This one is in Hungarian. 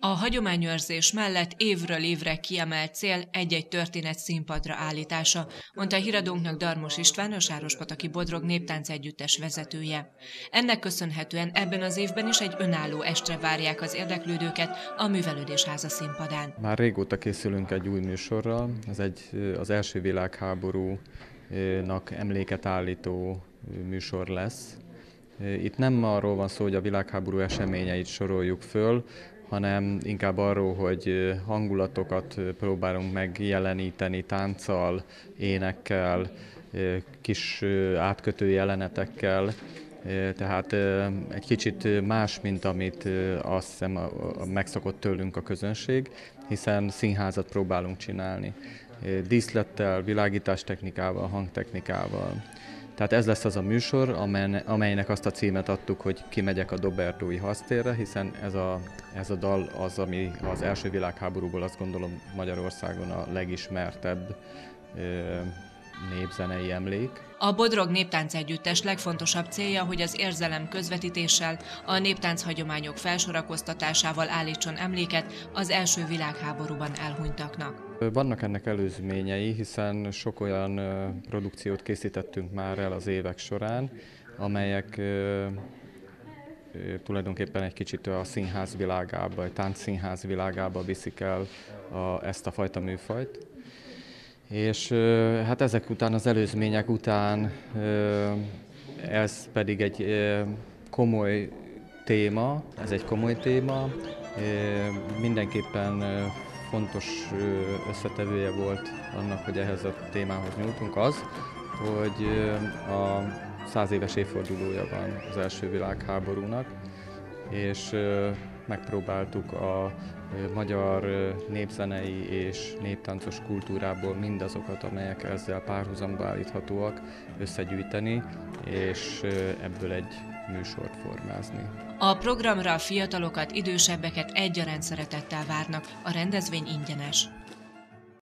A hagyományőrzés mellett évről évre kiemelt cél egy-egy történet színpadra állítása, mondta a híradónknak Darmos István, a Sárospataki Bodrog Néptánc Együttes vezetője. Ennek köszönhetően ebben az évben is egy önálló estre várják az érdeklődőket a Művelődésháza színpadán. Már régóta készülünk egy új műsorral, ez az első világháborúnak emléket állító műsor lesz. Itt nem arról van szó, hogy a világháború eseményeit soroljuk föl, hanem inkább arról, hogy hangulatokat próbálunk megjeleníteni tánccal, énekkel, kis átkötő jelenetekkel. Tehát egy kicsit más, mint amit azt hiszem megszokott tőlünk a közönség, hiszen színházat próbálunk csinálni. Díszlettel, világítástechnikával, hangtechnikával. Tehát ez lesz az a műsor, amelynek azt a címet adtuk, hogy Kimegyek a Dobertói harctérre, hiszen ez a dal az, ami az első világháborúból azt gondolom Magyarországon a legismertebb népzenei emlék. A Bodrog Néptánc Együttes legfontosabb célja, hogy az érzelem közvetítéssel, a néptánc hagyományok felsorakoztatásával állítson emléket az első világháborúban elhunytaknak. Vannak ennek előzményei, hiszen sok olyan produkciót készítettünk már el az évek során, amelyek tulajdonképpen egy kicsit a színház világába, a táncszínház világába viszik el ezt a fajta műfajt. És hát ezek után, az előzmények után ez pedig egy komoly téma, mindenképpen fontos összetevője volt annak, hogy ehhez a témához nyúltunk az, hogy a 100 éves évfordulója van az első világháborúnak, és megpróbáltuk a magyar népzenei és néptáncos kultúrából mindazokat, amelyek ezzel párhuzamba állíthatóak, összegyűjteni, és ebből egy műsort formázni. A programra fiatalokat, idősebbeket egyaránt szeretettel várnak, a rendezvény ingyenes.